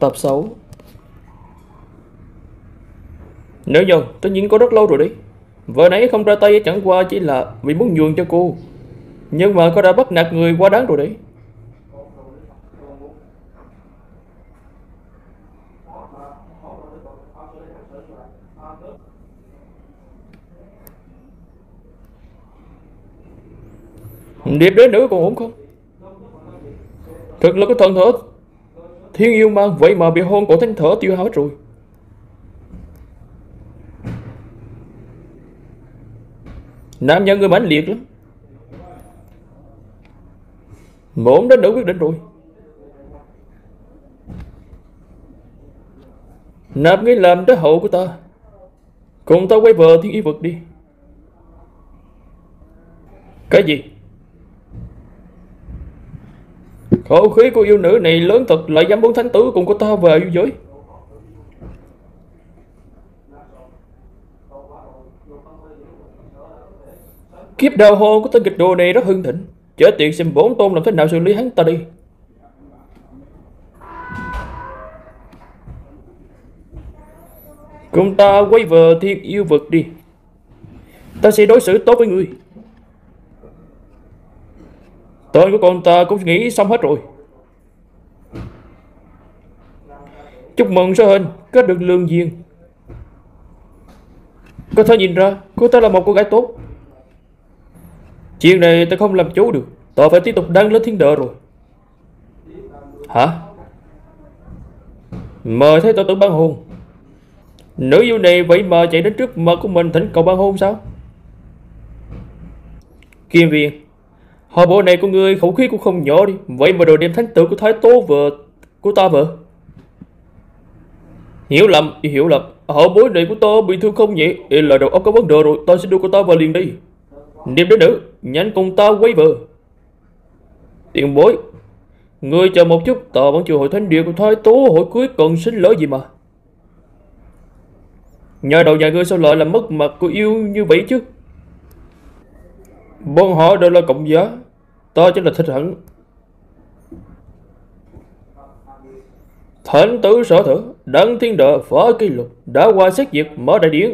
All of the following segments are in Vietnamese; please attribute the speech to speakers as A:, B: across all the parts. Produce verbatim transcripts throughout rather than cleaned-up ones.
A: Tập sáu. Nữ nhân, tất nhiên có rất lâu rồi đấy. Vợ nãy không ra tay chẳng qua chỉ là vì muốn nhường cho cô. Nhưng mà cô đã bắt nạt người quá đáng rồi đấy. Điệp đế nữ còn ổn không? Thật là cái thần thở thiên yêu mang, vậy mà bị hôn cổ thanh thở tiêu hao hết rồi. Nam nhân người mãnh liệt lắm. Mộn đến nữ quyết định rồi. Nạp nghĩ làm đế hậu của ta. Cùng ta quay vợ thiên y vực đi. Cái gì? Khẩu khí của yêu nữ này lớn thật, lại dám muốn thánh tử cùng của ta về yêu giới. Kiếp đào hôn của tên kịch đồ này rất hưng thịnh. Chết tiệt, xem bổn tôn làm thế nào xử lý hắn ta đi. Cùng ta quay về thiên yêu vực đi. Ta sẽ đối xử tốt với ngươi. Tên của con ta cũng nghĩ xong hết rồi. Chúc mừng Sở Hình kết được lương duyên. Có thể nhìn ra cô ta là một cô gái tốt. Chuyện này ta không làm chủ được. Ta phải tiếp tục đăng lên thiên đợ rồi. Hả? Mời thấy tổ tử ban hôn. Nữ yêu này vậy mà chạy đến trước mặt của mình thỉnh cầu ban hôn sao? Kim Viên, hồi bộ này của ngươi khẩu khí cũng không nhỏ đi. Vậy mà đồ đem thánh tử của Thái Tố vợ của ta vợ. Hiểu lầm, hiểu lầm. Hậu bối này của ta bị thương không nhỉ? Ê, là đầu óc có vấn đề rồi. Ta sẽ đưa cô ta vào liền đi. Điềm đế nữ, nhanh cùng ta quay vợ. Tiền bối, ngươi chờ một chút. Ta vẫn chưa hội thánh địa của Thái Tố. Hội cưới cần xin lỡ gì mà. Nhà đầu nhà ngươi sao lại làm mất mặt của yêu như vậy chứ? Bọn họ đều là cộng giá. Ta chỉ là thích hẳn. Thánh tử Sở Thử đăng thiên đợ phá kỷ lục, đã qua xét duyệt mở đại điển.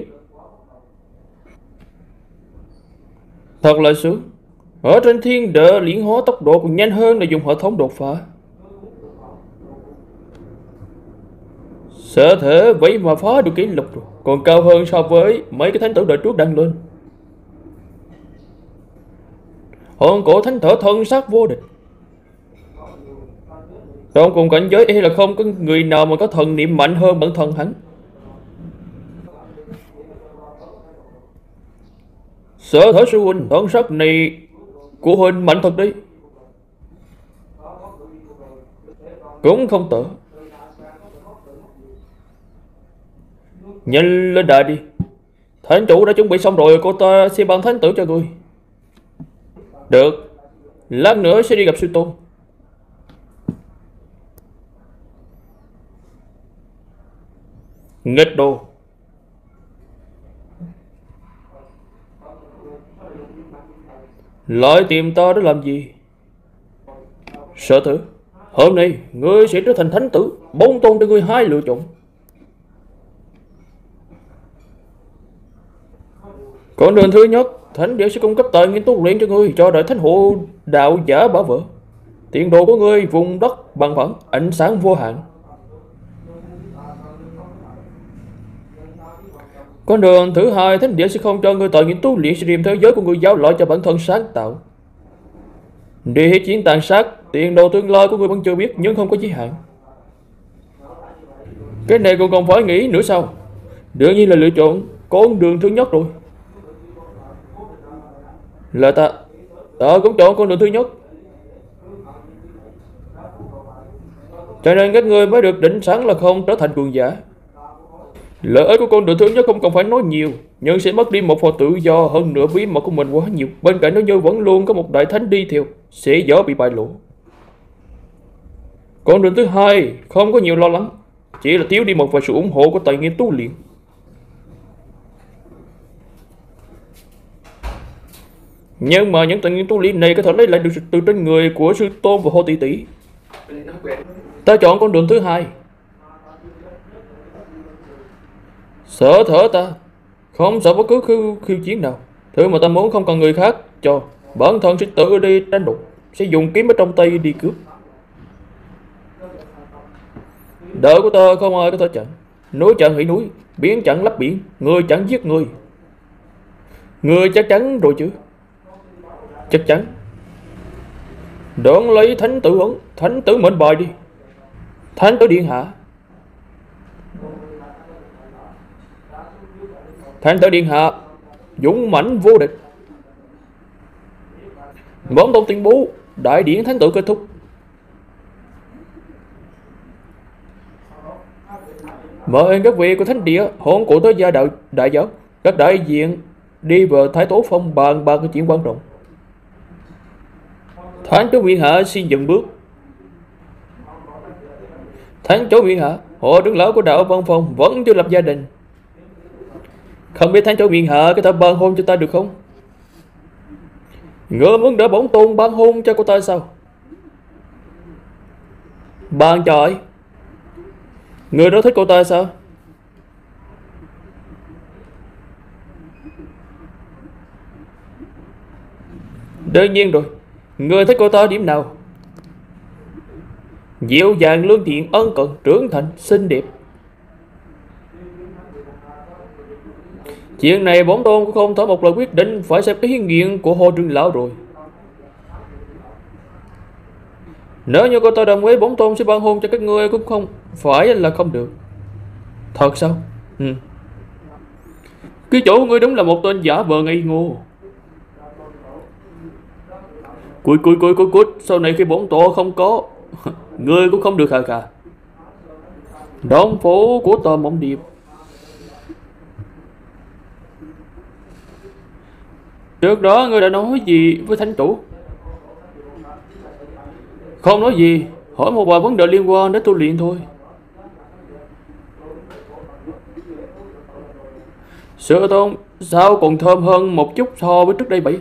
A: Thật là sướng. Ở trên thiên đợ liễn hóa tốc độ còn nhanh hơn là dùng hệ thống đột phá. Sở thể vậy mà phá được kỷ lục rồi, còn cao hơn so với mấy cái thánh tử đời trước đăng lên. Hồn cổ thánh thở thân sát vô địch. Trong cùng cảnh giới e là không có người nào mà có thần niệm mạnh hơn bản thân hắn. Sở Thở sư huynh, thân sắc này của huynh mạnh thật đấy. Cũng không tệ. Nhanh lên đại đi. Thánh chủ đã chuẩn bị xong rồi, cô ta sẽ ban thánh tử cho ngươi. Được, lát nữa sẽ đi gặp sư tôn. Nghịch đồ. Lại tìm ta để làm gì? Sở Thử, hôm nay ngươi sẽ trở thành thánh tử. Bổn tôn cho ngươi hai lựa chọn. Con đường thứ nhất, thánh địa sẽ cung cấp tài nguyên tu luyện cho ngươi, cho đợi thánh hộ đạo giả bảo vệ. Tiền đồ của ngươi vùng đất bằng phẳng, ánh sáng vô hạn. Con đường thứ hai, thánh địa sẽ không cho ngươi tài nguyên tu luyện, sẽ đem thế giới của ngươi giao lại cho bản thân sáng tạo. Địa chiến tàn sát, tiền đồ tương lai của ngươi vẫn chưa biết, nhưng không có giới hạn. Cái này còn còn phải nghĩ nữa sao? Đương nhiên là lựa chọn con đường thứ nhất rồi. Là ta Ta cũng chọn con đường thứ nhất. Cho nên các ngươi mới được định sẵn là không trở thành cường giả. Lợi ích của con đường thứ nhất không cần phải nói nhiều, nhưng sẽ mất đi một phần tự do, hơn nữa bí mật của mình quá nhiều. Bên cạnh nó như vẫn luôn có một đại thánh đi theo, sẽ dễ bị bại lộ. Con đường thứ hai không có nhiều lo lắng, chỉ là thiếu đi một vài sự ủng hộ của tài nguyên tu luyện. Nhưng mà những tài nguyên tu luyện này có thể lấy lại được từ trên người của sư tôn và Hồ Tỷ Tỷ. Ta chọn con đường thứ hai. Sở thở ta không sợ bất cứ khiêu, khiêu chiến nào. Thứ mà ta muốn không cần người khác cho, bản thân sẽ tự đi đánh đục, sẽ dùng kiếm ở trong tay đi cướp. Đợi của ta không ai có thể chặn. Núi chặn hủy núi, biển chặn lấp biển, người chặn giết người. Người chắc chắn rồi chứ? Chắc chắn. Đón lấy thánh tử ấn, thánh tử mệnh bài đi. Thánh tử điện hạ. Thánh tử điện hạ dũng mãnh vô địch. Bổn tôn tuyên bố đại điển thánh tử kết thúc. Mời các vị của thánh địa hôn cụ tới gia đạo đại giáo, các đại diện đi vào thái tố phong bàn ba cái chuyện quan trọng. Thánh chủ Nguyên Hạ xin dừng bước. Thánh chủ Nguyên Hạ, họ trưởng lão của đạo văn phòng vẫn chưa lập gia đình. Không biết thánh chủ Nguyên Hạ có thể ban hôn cho ta được không? Ngươi muốn đỡ bổn tôn ban hôn cho cô ta sao? Ban cho ai? Ngươi đó thích cô ta sao? Đương nhiên rồi. Ngươi thích cô ta điểm nào? Dịu dàng, lương thiện, ân cần, trưởng thành, xinh đẹp. Chuyện này bổn tôn cũng không thể một lời quyết định, phải xem ý nguyện của Hồ trưởng lão rồi. Nếu như cô ta đồng ý, bổn tôn sẽ ban hôn cho các ngươi cũng không phải là không được. Thật sao? Ừ. Cái chỗ ngươi đúng là một tên giả vờ ngây ngô. Cúi cúi cúi cúi cúi, sau này khi bổn tọa không có, ngươi cũng không được khà khà. Đón phố của tòa mộng điệp. Trước đó ngươi đã nói gì với thánh chủ? Không nói gì, hỏi một vài vấn đề liên quan đến tu luyện thôi. Sư tôn sao còn thơm hơn một chút so với trước đây vậy?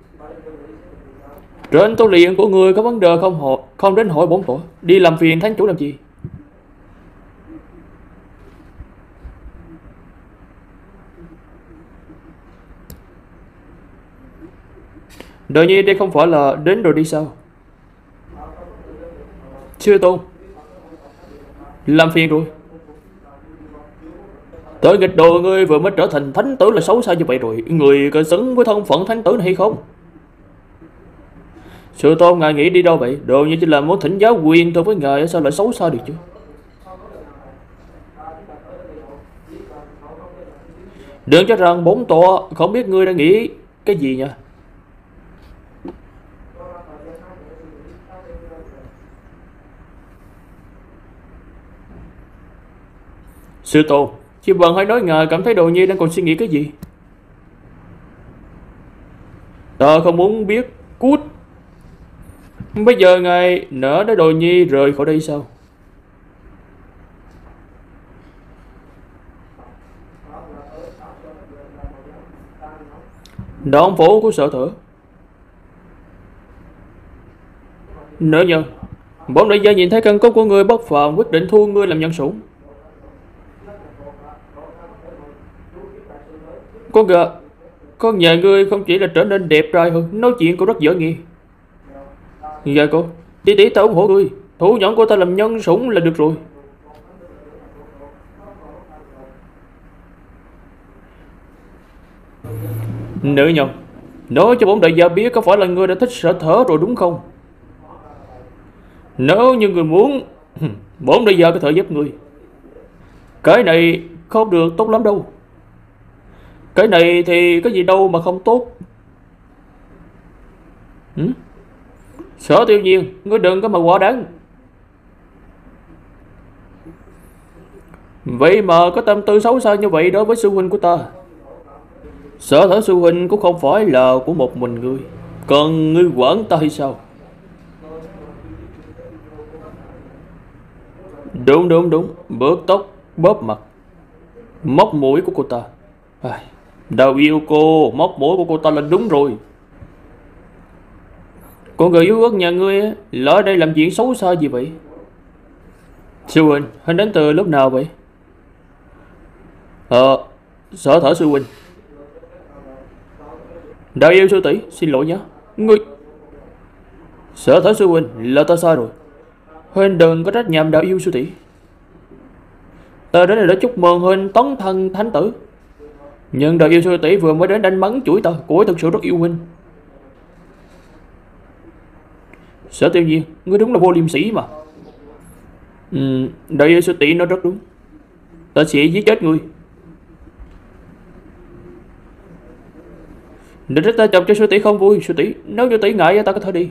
A: Trên tu luyện của người có vấn đề không hỏi, không đến hỏi bổn tọa, đi làm phiền thánh chủ làm gì? Đợi nhiên đây không phải là đến rồi đi sao? Sư tôn làm phiền rồi. Tới nghịch đồ ngươi vừa mới trở thành thánh tử là xấu xa như vậy rồi. Người có xứng với thân phận thánh tử này hay không? Sư tôn ngài nghĩ đi đâu vậy? Đồ như chỉ là muốn thỉnh giáo quyền thôi với ngài, sao lại xấu xa được chứ? Đừng cho rằng bổn tọa không biết ngươi đang nghĩ cái gì nha. Sư tôn, chỉ bằng hãy nói ngài cảm thấy Đồ Nhi đang còn suy nghĩ cái gì? Ta không muốn biết. Cút. Bây giờ ngài nỡ để Đồ Nhi rời khỏi đây sao? Đón phố của Sở Thở. Nữ nhân, bổn đại gia nhìn thấy căn cốt của người bất phàm, quyết định thu ngươi làm nhân sủng. Con gà, con nhà ngươi không chỉ là trở nên đẹp trai hơn, nói chuyện cũng rất dở nghe. Dạ cô, tỷ tỷ ta ủng hộ ngươi, thu nhận của ta làm nhân sủng là được rồi. Nữ nhân, nói cho bổn đại gia biết có phải là ngươi đã thích Sở Thở rồi đúng không? Nếu như người muốn, bổn đại gia có thể giúp ngươi. Cái này không được tốt lắm đâu. Cái này thì cái gì đâu mà không tốt. ừ? Sở Tiêu Nhiên, ngươi đừng có mà quá đáng. Vậy mà có tâm tư xấu xa như vậy đối với sư huynh của ta. Sở Thở sư huynh cũng không phải là của một mình ngươi, còn ngươi quản ta hay sao? Đúng đúng đúng, bớt tóc, bóp mặt, móc mũi của cô ta. à, Đào yêu cô, móc mũi của cô ta là đúng rồi. Con người yếu ớt nhà ngươi á, lỡ đây làm chuyện xấu xa gì vậy? Sư huynh, hắn đến từ lúc nào vậy? Ờ Sở Thở sư huynh. Đạo yêu sư tỷ, xin lỗi nhé. Ngươi... Sở Thở sư huynh, là ta sai rồi. Huynh đừng có trách nhầm đạo yêu sư tỷ. Ta đến đây để chúc mừng huynh tấn thân thánh tử. Nhưng đạo yêu sư tỷ vừa mới đến đánh mắng chửi ta, cô ấy thực sự rất yêu huynh. Sở Tiêu Nhiên, ngươi đúng là vô liêm sỉ mà. Ừ, đạo yêu sư tỷ nói rất đúng. Ta sẽ giết chết ngươi. Đừng trách ta chọc cho sư tỷ không vui. Sư tỷ, nếu sư tỷ ngại ta có thể đi.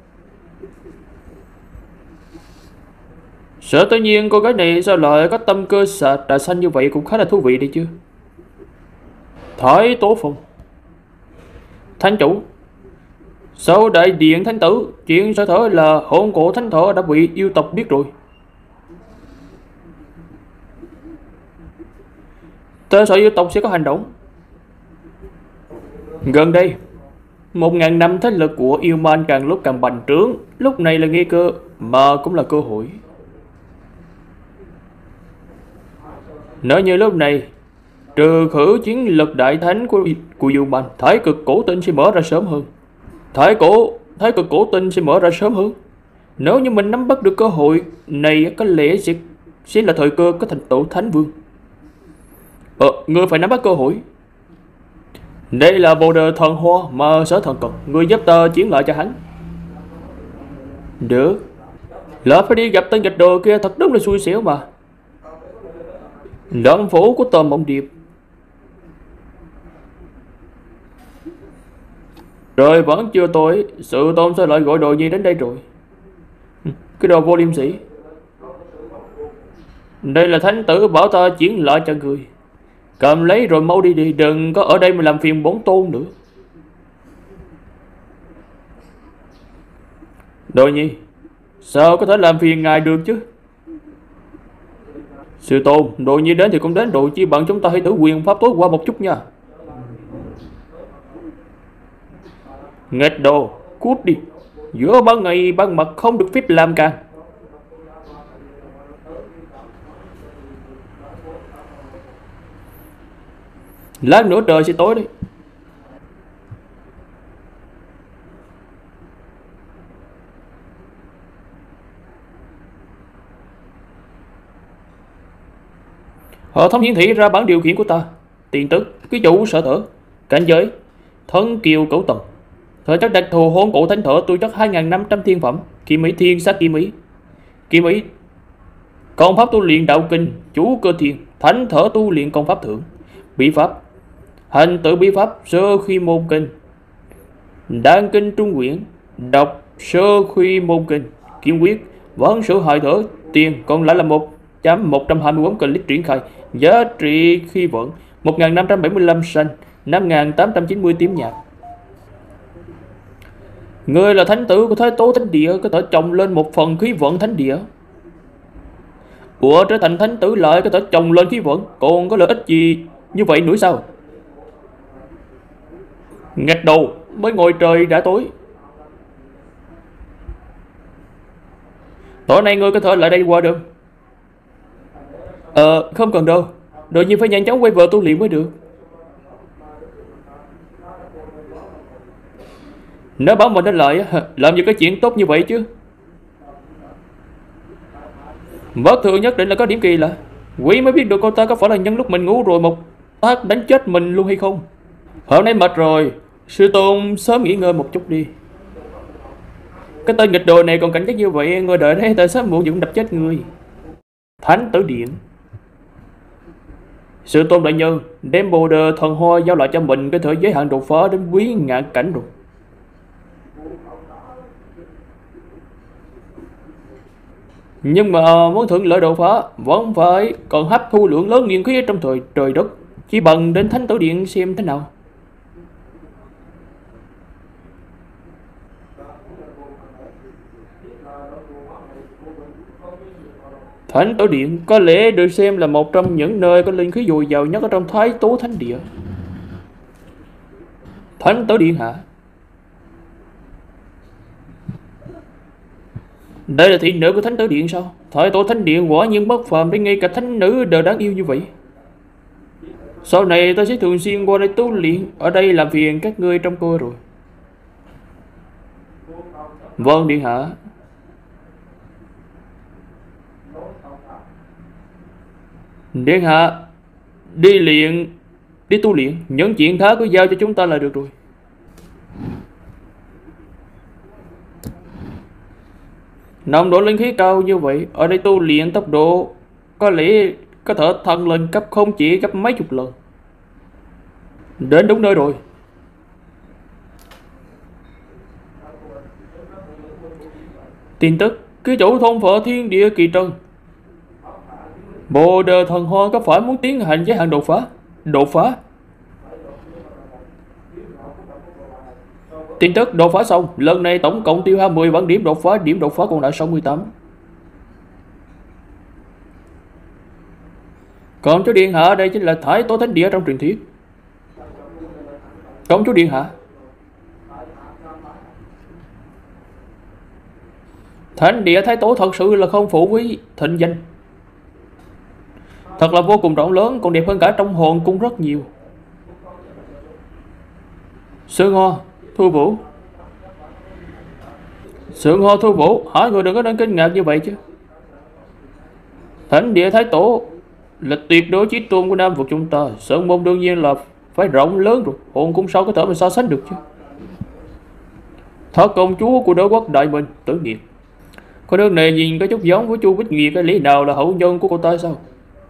A: Sở Tự Nhiên, cô gái này sao lại có tâm cơ xà trà xanh như vậy, cũng khá là thú vị đấy chứ. Thái Tố Phong. Thánh chủ, sau đại điện thánh tử, chuyện Sở Thở là hôn cổ thánh thở đã bị yêu tộc biết rồi. Ta sợ yêu tộc sẽ có hành động. Gần đây, một ngàn năm thế lực của yêu man càng lúc càng bành trướng. Lúc này là nguy cơ, mà cũng là cơ hội. Nếu như lúc này trừ khử chiến lực đại thánh của của yêu man, thái cực cổ tinh sẽ mở ra sớm hơn. Thái cổ thái cực cổ tinh sẽ mở ra sớm hơn. Nếu như mình nắm bắt được cơ hội này, có lẽ sẽ sẽ là thời cơ có thành tựu thánh vương. Ờ, ngươi phải nắm bắt cơ hội. Đây là bồ đề thần hoa mà Sở Thần cần, ngươi giúp ta chiến lại cho hắn. Được. Lỡ phải đi gặp tên nghịch đồ kia, thật đúng là xui xẻo mà. Động phủ của Tôm Mộng Điệp. Rồi vẫn chưa tối, Sự Tôn sao lại gọi Đồ Nhi đến đây rồi? Cái đồ vô liêm sỉ. Đây là thánh tử bảo ta chuyển lại cho người. Cầm lấy rồi mau đi đi, đừng có ở đây mà làm phiền bổn tôn nữa. Đồ Nhi, sao có thể làm phiền ngài được chứ? Sư Tôn, Đồ Nhi đến thì cũng đến rồi, chi bằng chúng ta hãy thử quyền pháp tối qua một chút nha. Nghịch đồ, cút đi. Giữa ban ngày ban mặt không được phép làm càng. Lát nữa trời sẽ tối đấy. Hệ thống hiển thị ra bản điều khiển của ta. Tiền tức, ký chủ Sở Thở. Cảnh giới Thân Kiều Cửu Tầng. Thể chất đặc thù hôn cổ thánh thở, tu chất hai nghìn năm trăm thiên phẩm. Kiếm ý thiên sát kiếm ý. Kiếm ý công pháp tu luyện đạo kinh chủ cơ thiên. Thánh thở tu luyện công pháp thượng. Bí pháp hành tự bí pháp sơ khi môn kinh. Đan kinh trung quyển đọc sơ khi môn kinh. Kiếm quyết vẫn sự hại thở tiền, còn lại là một trăm một trăm hai mươi bốn clip triển khai. Giá trị khi vận một nghìn năm trăm bảy mươi lăm xanh, năm nghìn tám trăm chín mươi tím nhạt. Ngươi là thánh tử của Thái Tố Thánh Địa, có thể trồng lên một phần khí vận thánh địa. Ủa, trở thành thánh tử lại có thể trồng lên khí vận, còn có lợi ích gì như vậy nữa sao? Nghịch đồ, mới ngồi trời đã tối. Tối nay ngươi có thể lại đây qua được. Ờ, không cần đâu. Đột nhiên phải nhanh chóng quay về tu luyện mới được. Nếu bảo mình đến lại, làm gì có chuyện tốt như vậy chứ. Vết thương nhất định là có điểm kỳ lạ. Quỷ mới biết được cô ta có phải là nhân lúc mình ngủ rồi một phát đánh chết mình luôn hay không. Hôm nay mệt rồi, sư tôn sớm nghỉ ngơi một chút đi. Cái tên nghịch đồ này còn cảnh giác như vậy, ngồi đợi đấy, tại sớm muộn cũng đập chết người. Thánh tử điện. Sư tôn đại nhân đem bồ đề thần hoa giao lại cho mình, cái thời giới hạn đột phá đến quý ngạn cảnh rồi. Nhưng mà muốn thuận lợi đột phá vẫn phải còn hấp thu lượng lớn nguyên khí trong thời trời đất. Chỉ bằng đến thánh tử điện xem thế nào. Thánh tử điện có lẽ được xem là một trong những nơi có linh khí dồi dào nhất ở trong Thái Tố Thánh Địa. Thánh tử điện hả? Đây là thị nữ của thánh tử điện sao? Thái Tố Thánh Điện quả nhiên bất phàm, đến ngay cả thánh nữ đều đáng yêu như vậy. Sau này ta sẽ thường xuyên qua đây tu luyện. Ở đây làm phiền các ngươi trong cô rồi. Vâng điện hạ. Điện hạ đi luyện, đi tu luyện. Những chuyện khác cứ giao cho chúng ta là được rồi. Nồng độ linh khí cao như vậy, ở đây tu luyện tốc độ có lẽ có thể thăng lên cấp không chỉ gấp mấy chục lần. Đến đúng nơi rồi. Tin tức ký chủ thôn Phở Thiên Địa Kỳ Trân, Bồ Đề Thần Hoa có phải muốn tiến hành giới hạn đột phá? Đột phá? Tin tức đột phá xong, lần này tổng cộng tiêu hao mười vạn điểm đột phá, điểm đột phá còn lại sáu mươi tám. Còn chú điện hạ đây chính là Thái Tố Thánh Địa trong truyền thuyết. Công chúa điện hạ. Thánh địa Thái Tố thật sự là không phụ quý thịnh danh. Thật là vô cùng rộng lớn, còn đẹp hơn cả trong hồn cung rất nhiều. Sương Hoa, Thu Vũ. Sương Hoa, Thu Vũ, hỏi người đừng có đang kinh ngạc như vậy chứ. Thánh địa Thái Tổ là tuyệt đối chí tôn của Nam vực chúng ta. Sơn môn đương nhiên là phải rộng lớn rồi. Hồn cung sao có thể mà so sánh được chứ. Thọ công chúa của đế quốc Đại Minh, Tử Nghiệp. Con đường này nhìn có chút giống với Chu Bích Nguyệt, cái lý nào là hậu nhân của cô ta sao?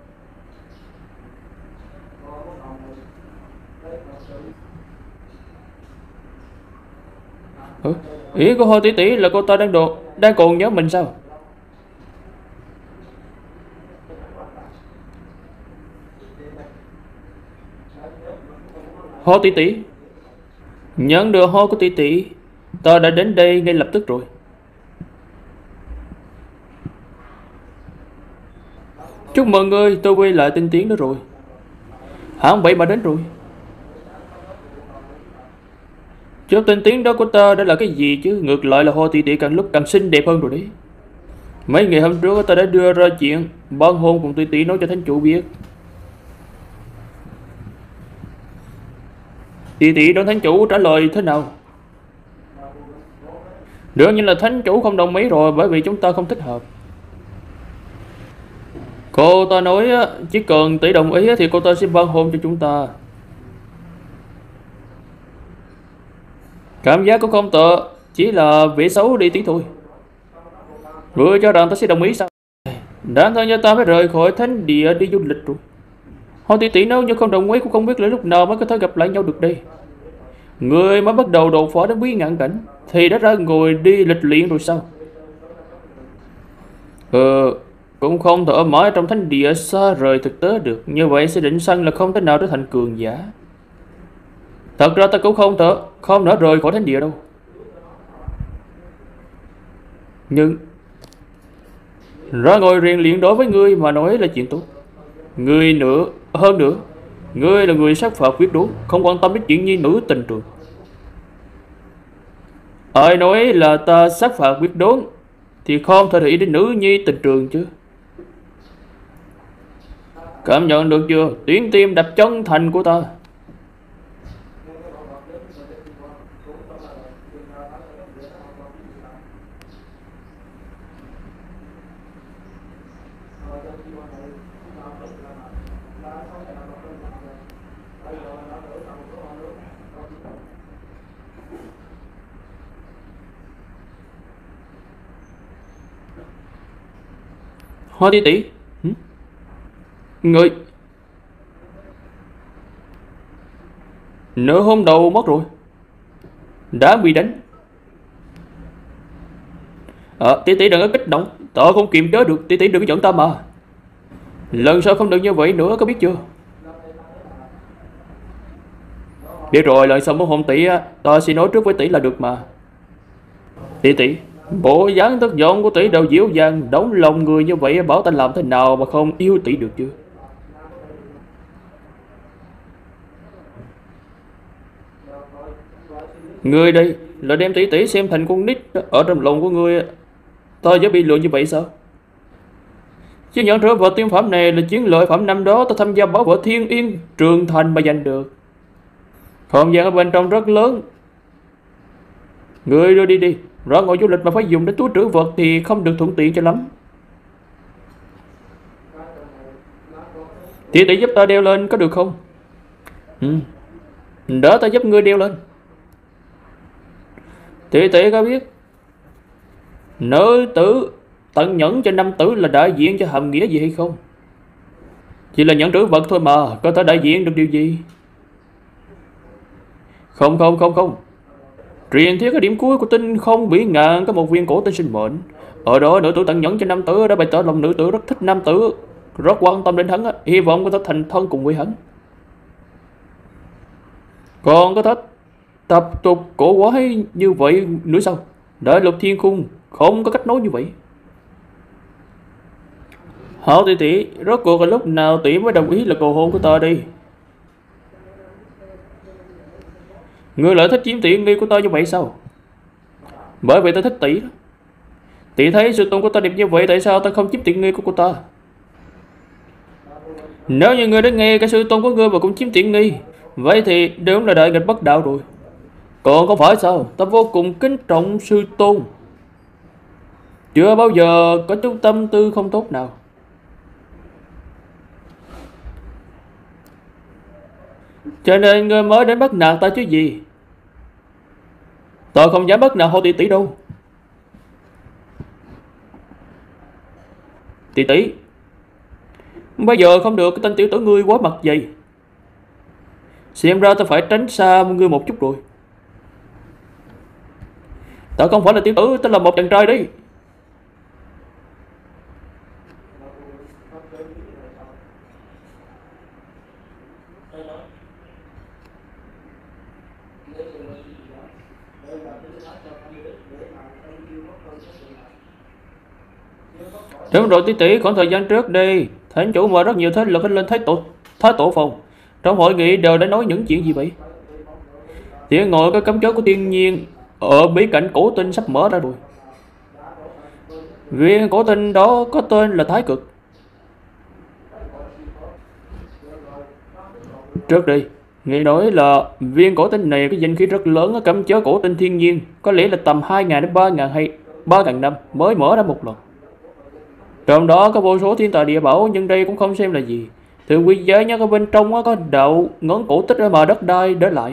A: Ừ? Ý của Hồ tỷ tỷ là cô ta đang đồ đang còn nhớ mình sao? Hồ tỷ tỷ, nhận được Hồ của tỷ tỷ, ta đã đến đây ngay lập tức rồi. Chúc mừng ngươi, tôi quay lại tinh tiến đó rồi. Hẳn vậy mà đến rồi. Chút tinh tiến đó của ta đã là cái gì chứ? Ngược lại là Hồ tỷ tỷ càng lúc càng xinh đẹp hơn rồi đấy. Mấy ngày hôm trước ta đã đưa ra chuyện ban hôn cùng tỷ tỷ nói cho thánh chủ biết. Tỷ tỷ đón thánh chủ trả lời thế nào? Đương nhiên là thánh chủ không đồng ý rồi, bởi vì chúng ta không thích hợp. Cô ta nói chỉ cần tỷ đồng ý thì cô ta sẽ ban hôn cho chúng ta. Cảm giác cũng không tệ, chỉ là vẻ xấu đi tí thôi. Ngươi cho rằng ta sẽ đồng ý sao? Đáng thân cho ta phải rời khỏi thánh địa đi du lịch rồi. Hồ tỷ tỷ nếu như không đồng ý cũng không biết là lúc nào mới có thể gặp lại nhau được đây. Người mới bắt đầu đột phá đến bí ngạn cảnh thì đã ra ngồi đi lịch luyện rồi sao? Ờ, cũng không thể mãi trong thánh địa xa rời thực tế được. Như vậy sẽ định săn là không thể nào trở thành cường giả. Thật ra ta cũng không thể không nỡ rời khỏi thánh địa đâu. Nhưng ra ngồi rèn luyện đối với ngươi mà nói là chuyện tốt. Ngươi nữa, hơn nữa, ngươi là người sát phạt quyết đoán, không quan tâm đến chuyện nhi nữ tình trường. Ai nói là ta sát phạt quyết đoán thì không thể ý đến nữ nhi tình trường chứ. Cảm nhận được chưa? Tiếng tim đập chân thành của ta. Hoa tỷ tỷ, người nửa hôm đầu mất rồi, đã bị đánh. Ờ, tỷ tỷ đừng có kích động, tớ không kiềm chế được, tỷ tỷ đừng có giận ta mà. Lần sau không được như vậy nữa, có biết chưa? Biết rồi, lần sau muốn hôn tỷ á, ta sẽ nói trước với tỷ là được mà. Tỷ tỷ, bộ dáng tức giận của tỷ đều dịu dàng, đóng lòng người như vậy, bảo ta làm thế nào mà không yêu tỷ được chứ? Người đây là đem tỷ tỷ xem thành con nít ở trong lòng của người, ta dễ bị lừa như vậy sao? Chứ nhận trở vật tiên phẩm này là chiến lợi phẩm năm đó ta tham gia bảo vệ Thiên Yên Trường Thành mà giành được. Không gian ở bên trong rất lớn. Người đưa đi đi. Ra ngồi du lịch mà phải dùng đến túi trữ vật thì không được thuận tiện cho lắm. Tỷ tỷ giúp ta đeo lên có được không? Ừ. Đỡ ta giúp ngươi đeo lên. Tỷ tỷ có biết nữ tử tận nhẫn cho nam tử là đại diện cho hàm nghĩa gì hay không? Chỉ là nhẫn trữ vật thôi mà, có thể đại diện được điều gì? Không không không không. Truyền thuyết cái điểm cuối của tinh không bỉ ngạn có một viên cổ tinh sinh mệnh. Ở đó nữ tử tận nhẫn cho nam tử đã bày tỏ lòng nữ tử rất thích nam tử, rất quan tâm đến hắn, hy vọng có thể thành thân cùng với hắn. Còn có thể tập tục cổ quái như vậy nữa sao? Đại lục thiên khung không có cách nói như vậy. Hảo tỷ tỷ, rốt cuộc là lúc nào tỷ mới đồng ý là cầu hôn của ta đi? Ngươi lại thích chiếm tiện nghi của ta như vậy sao? Bởi vì ta thích tỷ đó. Tỷ thấy sư tôn của ta đẹp như vậy, tại sao ta không chiếm tiện nghi của cô ta? Nếu như ngươi đã nghe cái sư tôn của ngươi mà cũng chiếm tiện nghi, vậy thì đúng là đại nghịch bất đạo rồi. Còn không phải sao? Ta vô cùng kính trọng sư tôn, chưa bao giờ có chút tâm tư không tốt nào. Cho nên ngươi mới đến bắt nạt ta chứ gì? Ta không dám bắt nạt Hồ tỷ tỷ đâu. Tỷ tỷ, bây giờ không được, cái tên tiểu tử ngươi quá mặt dày. Xem ra ta phải tránh xa ngươi một chút rồi. Ta không phải là tiểu tử, ta là một chàng trai đấy. Đúng rồi tỷ tỷ, khoảng thời gian trước đi, thánh chủ mà rất nhiều thế lực lên thái tổ thái tổ phòng. Trong hội nghị đều đã nói những chuyện gì vậy? Thiên ngồi cái cấm chốt của thiên nhiên ở bí cảnh cổ tinh sắp mở ra rồi. Viên cổ tinh đó có tên là Thái Cực. Trước đi, nghe nói là viên cổ tinh này có danh khí rất lớn ở cấm chốt cổ tinh thiên nhiên, có lẽ là tầm hai nghìn đến ba nghìn hay ba nghìn năm mới mở ra một lần. Trong đó có vô số thiên tài địa bảo, nhưng đây cũng không xem là gì. Thứ quý giá nhất ở bên trong có đạo ngón cổ tích mà đất đai để lại.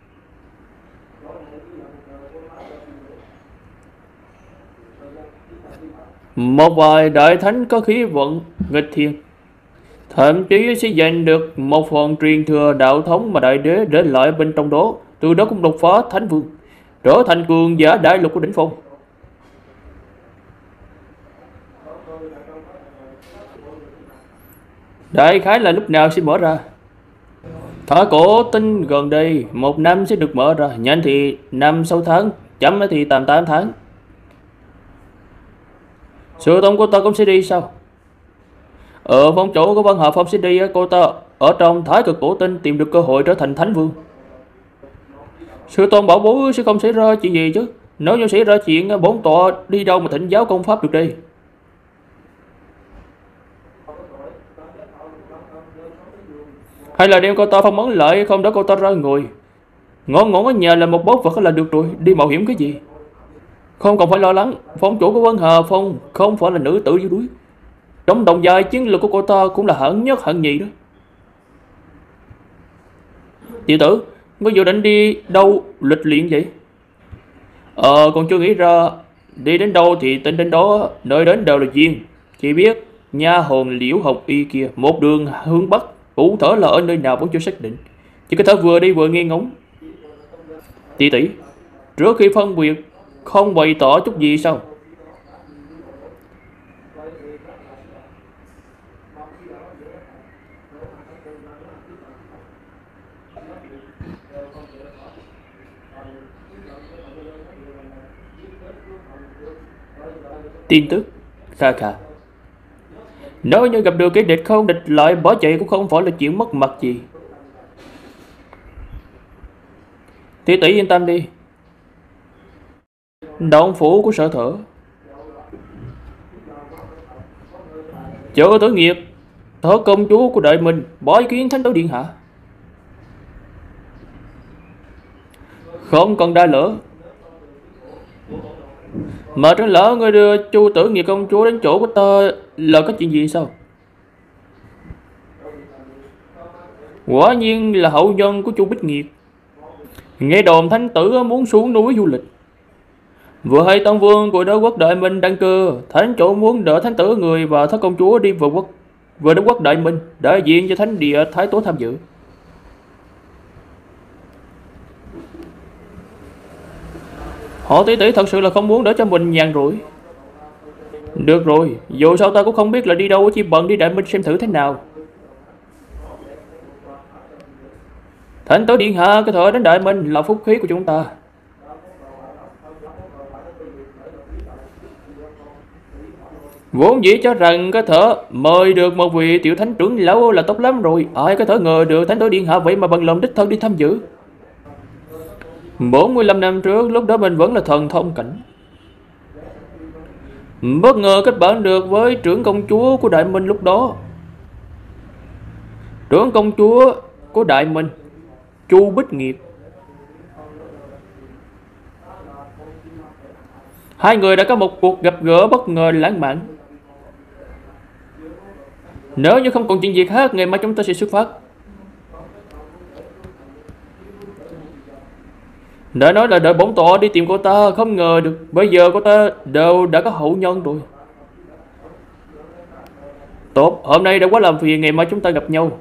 A: Một vài đại thánh có khí vận nghịch thiên, thậm chí sẽ giành được một phần truyền thừa đạo thống mà đại đế để lại bên trong đó, từ đó cũng đột phá thánh vương, trở thành cường giả đại lục của đỉnh phong. Đại khái là lúc nào sẽ mở ra? Thỏa cổ tinh gần đây một năm sẽ được mở ra, nhanh thì năm sáu tháng, chậm thì tầm tám tháng. Sư tôn của ta cũng sẽ đi sao? Ở phong chủ của Vân Hà Phong sẽ đi, cô ta ở trong Thái Cực cổ tinh tìm được cơ hội trở thành thánh vương. Sư tôn bảo bối sẽ không xảy ra chuyện gì chứ? Nếu như xảy ra chuyện, bốn tọa đi đâu mà thỉnh giáo công pháp được đây? Hay là đem cô ta phong ấn lại, không đó cô ta ra ngồi ngon ngón ở nhà là một báu vật là được rồi, đi mạo hiểm cái gì? Không cần phải lo lắng, phong chủ của Vân Hà Phong không phải là nữ tử yếu đuối. Trong đồng dài chiến lược của cô ta cũng là hạng nhất hạng nhì đó. Tiểu tử, ngươi dự định đi đâu lịch luyện vậy? Ờ, còn chưa nghĩ ra. Đi đến đâu thì tính đến đó, nơi đến đều là duyên. Chỉ biết nha hồn liễu học y kia một đường hướng bắc, cụ thể là ở nơi nào vẫn chưa xác định, chỉ có thể vừa đi vừa nghe ngóng. Tỷ tỷ, trước khi phân biệt không bày tỏ chút gì sao? Tin tức kha kha. Nếu như gặp được cái địch không địch lại, bỏ chạy cũng không phải là chuyện mất mặt gì. Tỷ tỷ yên tâm đi. Động phủ của Sở Thở Chớ tử nghiệt, thở công chúa của Đại Minh bỏ ý kiến thánh tử điện hạ. Không cần đa lỡ. Mà trên lỡ ngươi đưa Chu Tử Nghiệt công chúa đến chỗ của ta là có chuyện gì sao? Quả nhiên là hậu nhân của Chu Bích Nghiệt. Nghe đồn thánh tử muốn xuống núi du lịch. Vừa hay Tân Vương của đế quốc Đại Minh đăng cơ, thánh chủ muốn đỡ thánh tử người và thất công chúa đi vào quốc vừa đế quốc Đại Minh, đại diện cho thánh địa thái tổ tham dự. Họ tỷ tỷ thật sự là không muốn đỡ cho mình nhàn rỗi. Được rồi, dù sao ta cũng không biết là đi đâu, chỉ bận đi Đại Minh xem thử thế nào. Thánh tử điện hạ có thể đến Đại Minh là phúc khí của chúng ta. Vốn dĩ cho rằng có thể mời được một vị tiểu thánh trưởng lão là tốt lắm rồi, ai có thể ngờ được thánh tử điện hạ vậy mà bằng lòng đích thân đi tham dự. bốn mươi lăm năm trước, lúc đó mình vẫn là thần thông cảnh. Bất ngờ kết bạn được với trưởng công chúa của Đại Minh lúc đó. Trưởng công chúa của Đại Minh, Chu Bích Nghiệt. Hai người đã có một cuộc gặp gỡ bất ngờ lãng mạn. Nếu như không còn chuyện gì khác, ngày mai chúng ta sẽ xuất phát. Đã nói là đợi bổn tọa đi tìm cô ta, không ngờ được bây giờ cô ta đều đã có hậu nhân rồi. Tốt, hôm nay đã quá làm phiền, ngày mai chúng ta gặp nhau.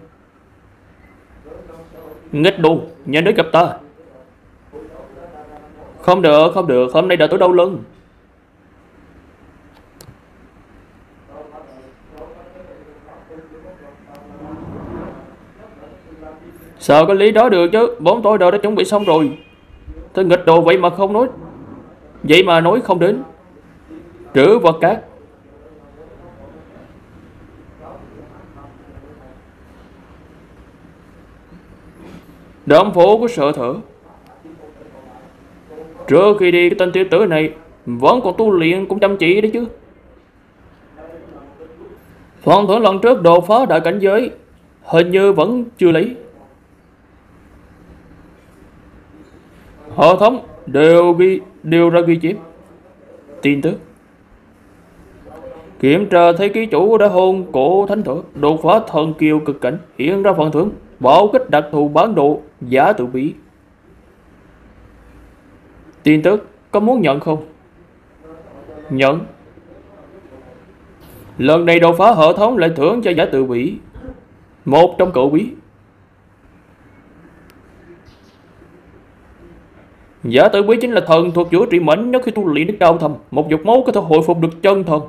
A: Nghịch đồ, nhanh đến gặp ta. Không được, không được, hôm nay đã tối đau lưng. Sao có lý đó được chứ, bổn tôi đều đã chuẩn bị xong rồi. Thế nghịch đồ vậy mà không nói, vậy mà nói không đến. Trữ vật cát. Đám phố của sợ thở. Trước khi đi, cái tên tiểu tử này vẫn còn tu luyện cũng chăm chỉ đấy chứ. Phần thưởng lần trước đột phá đại cảnh giới hình như vẫn chưa lấy. Hệ thống đều ghi đều ra ghi chép tin tức. Kiểm tra thấy ký chủ đã hôn cổ thánh thở, đột phá thần kiều cực cảnh, hiện ra phần thưởng bảo kích đặc thù bán độ giả tự bí. Tin tức có muốn nhận không? Nhận. Lần này đột phá hệ thống lại thưởng cho giả tự bí một trong cựu bí. Giả tự bí chính là thần thuộc chữa trị mạnh nhất khi tu luyện đến cao thâm, một giọt máu có thể hồi phục được chân thần.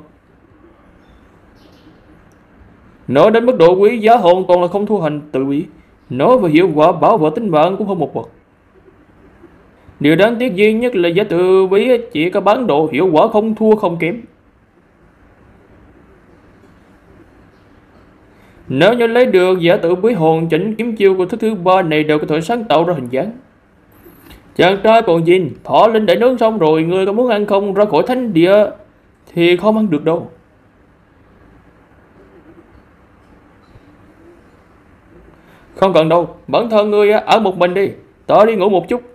A: Nói đến mức độ quý giá hoàn toàn là không thua hành tự bí. Nói về hiệu quả bảo vệ tính mạng cũng hơn một bậc. Điều đáng tiếc duy nhất là giả tự bí chỉ có bán độ, hiệu quả không thua không kém. Nếu như lấy được giả tự bí hoàn chỉnh, kiếm chiêu của thức thứ ba này đều có thể sáng tạo ra hình dáng. Chàng trai còn gì, thỏ linh đã nướng xong rồi, ngươi có muốn ăn không? Ra khỏi thánh địa thì không ăn được đâu. Không cần đâu, bản thân ngươi ở một mình đi, tớ đi ngủ một chút.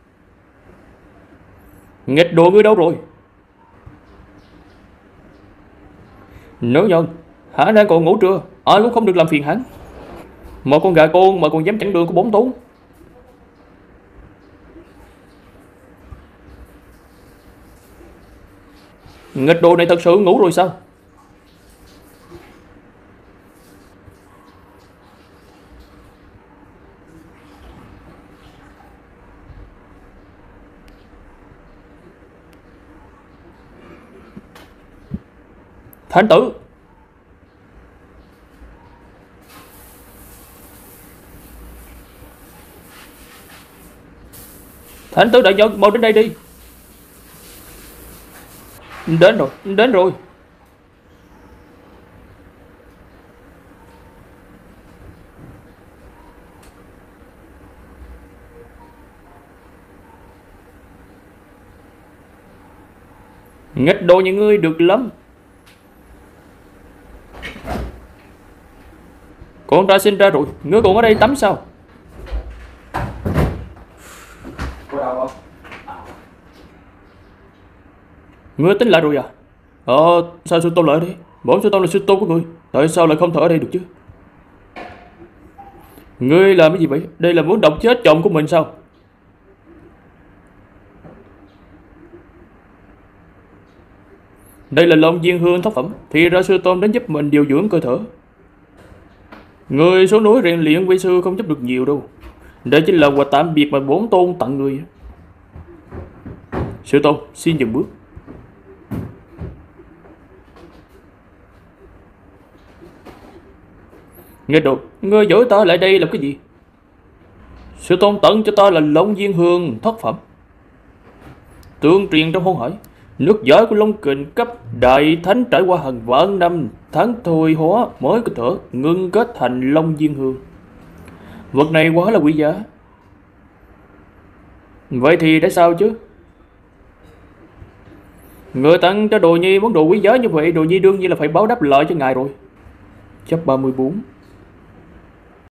A: Nghịch đồ ngươi đâu rồi? Nữ nhân, hắn đang còn ngủ trưa, ai cũng không được làm phiền hắn. Một con gà con mà còn dám chặn đường của bổn tốn. Nghịch đồ này thật sự ngủ rồi sao? Thánh tử. Thánh tử đại nhân, mau đến đây đi. Đến rồi, đến rồi. Nghịch đồ như ngươi được lắm. Con trai sinh ra rồi, ngươi còn ở đây tắm sao? Ngươi tính lại rồi à? Ờ, sao sư tôn lại ở đây? Bổn sư tôn là sư tôn của ngươi, tại sao lại không thể ở đây được chứ? Ngươi làm cái gì vậy? Đây là muốn độc chết chồng của mình sao? Đây là Long Diên Hương thất phẩm, thì ra sư tôn đến giúp mình điều dưỡng cơ thể. Người xuống núi rèn luyện quy sư không giúp được nhiều đâu. Đây chính là quà tạm biệt mà bổn tôn tặng người. Sư tôn, xin dừng bước. Nghe đồ, ngươi dỗi ta lại đây làm cái gì? Sư tôn tặng cho ta là Long Diên Hương thất phẩm. Tương truyền trong hôn hải, nước giải của Long Kình cấp đại thánh trải qua hàng vạn năm tháng thôi hóa mới có thể ngưng kết thành Long Diên Hương. Vật này quá là quý giá. Vậy thì để sao chứ? Người tặng cho Đồ Nhi món đồ quý giá như vậy, Đồ Nhi đương nhiên là phải báo đáp lại cho ngài rồi. Chấp ba mươi bốn.